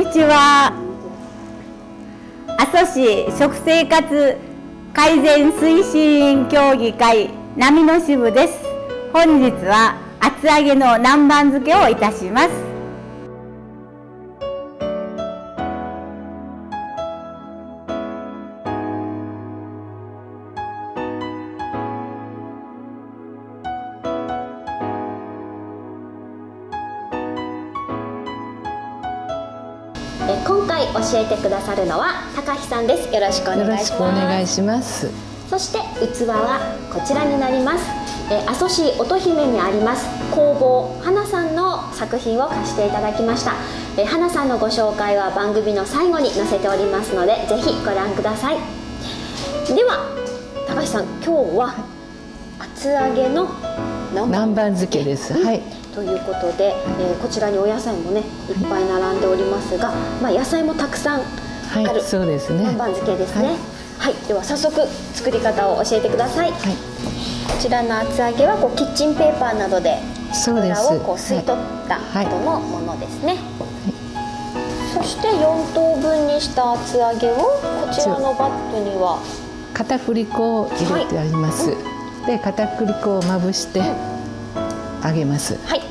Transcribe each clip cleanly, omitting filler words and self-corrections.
にちは。阿蘇市食生活改善推進協議会波の支部です。本日は厚揚げの南蛮漬けをいたします。 今回教えてくださるのは高木さんです。よろしくお願いします。 よろしくお願いします。 そして器はこちらになります。阿蘇市乙姫にあります工房花さんの作品を貸していただきました。花さんのご紹介は番組の最後に載せておりますので、ぜひご覧ください。では高橋さん、今日は厚揚げの南蛮漬けです。はい。 ということで、こちらにお野菜もねいっぱい並んでおりますが、野菜もたくさんある、 そうですね、 南蛮漬けですね。はい、では早速作り方を教えてください。こちらの厚揚げはキッチンペーパーなどで油を吸い取った後のものですね。そして4等分にした厚揚げをこちらのバットには片栗粉を入れてあります。で片栗粉をまぶして揚げます。 はい。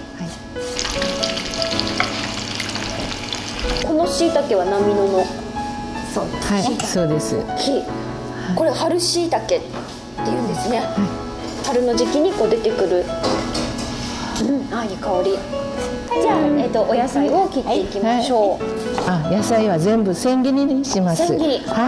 この椎茸は波野の。 そうです。はい、そうです。 これ春椎茸って言うんですね。春の時期に出てくる。あ、いい香り。じゃあお野菜を切っていきましょう。 野菜は全部千切りにします。 千切り。はい。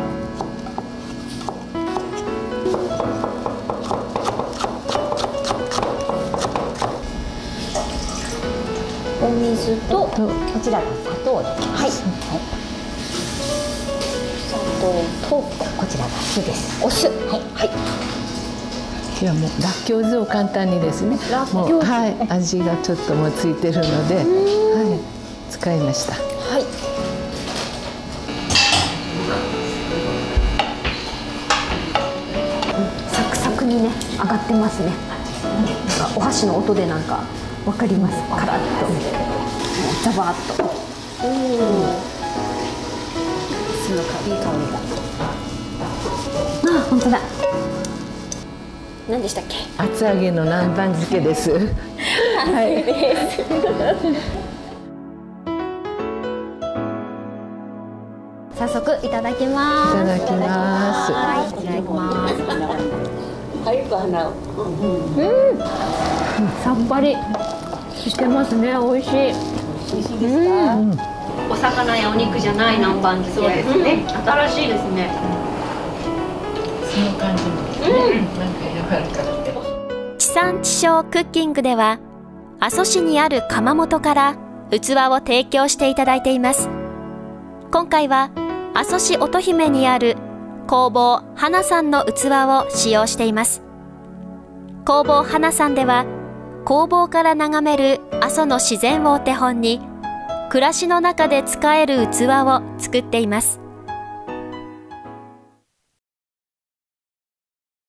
お水とこちらが砂糖です。はい。砂糖とこちらが酢です。お酢。はい。 いやもうらっきょう酢を簡単にですね。もう味がちょっともうついてるので、使いました。 はい。サクサクにね上がってますね。お箸の音でなんかわかります。カラッとザバーッと。酢のいい香りが。本当だ。何でしたっけ？ 厚揚げの南蛮漬けです。はい。 早速いただきます。 いただきます。 はい、いただきます。さっぱりしてますね。美味しい。美味しいですか？ お魚やお肉じゃない南蛮漬けですね。新しいですね。 その感じもなんか柔らかくて。 地産地消クッキングでは阿蘇市にある窯元から器を提供していただいています。今回は阿蘇市乙姫にある工房花さんの器を使用しています。工房花さんでは工房から眺める阿蘇の自然をお手本に暮らしの中で使える器を作っています。